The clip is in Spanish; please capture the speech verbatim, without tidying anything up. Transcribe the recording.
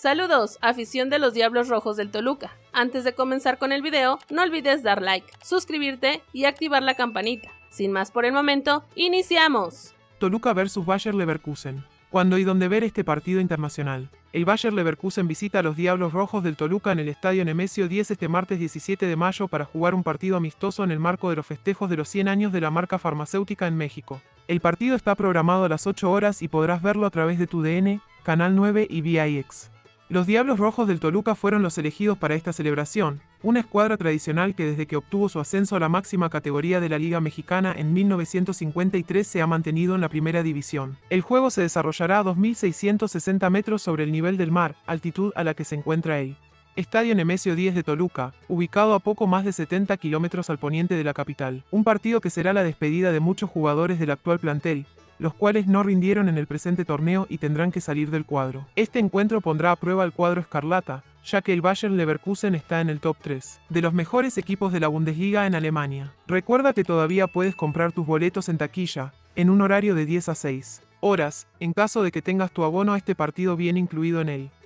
Saludos, afición de los Diablos Rojos del Toluca. Antes de comenzar con el video, no olvides dar like, suscribirte y activar la campanita. Sin más por el momento, ¡iniciamos! Toluca versus Bayer Leverkusen. ¿Cuándo y dónde ver este partido internacional? El Bayer Leverkusen visita a los Diablos Rojos del Toluca en el Estadio Nemesio diez este martes diecisiete de mayo para jugar un partido amistoso en el marco de los festejos de los cien años de la marca farmacéutica en México. El partido está programado a las ocho horas y podrás verlo a través de tu D N, Canal nueve y V I X. Los Diablos Rojos del Toluca fueron los elegidos para esta celebración, una escuadra tradicional que desde que obtuvo su ascenso a la máxima categoría de la Liga Mexicana en mil novecientos cincuenta y tres se ha mantenido en la primera división. El juego se desarrollará a dos mil seiscientos sesenta metros sobre el nivel del mar, altitud a la que se encuentra el Estadio Nemesio diez de Toluca, ubicado a poco más de setenta kilómetros al poniente de la capital. Un partido que será la despedida de muchos jugadores del actual plantel, los cuales no rindieron en el presente torneo y tendrán que salir del cuadro. Este encuentro pondrá a prueba al cuadro escarlata, ya que el Bayer Leverkusen está en el top tres de los mejores equipos de la Bundesliga en Alemania. Recuerda que todavía puedes comprar tus boletos en taquilla, en un horario de diez a seis horas, en caso de que tengas tu abono a este partido bien incluido en él.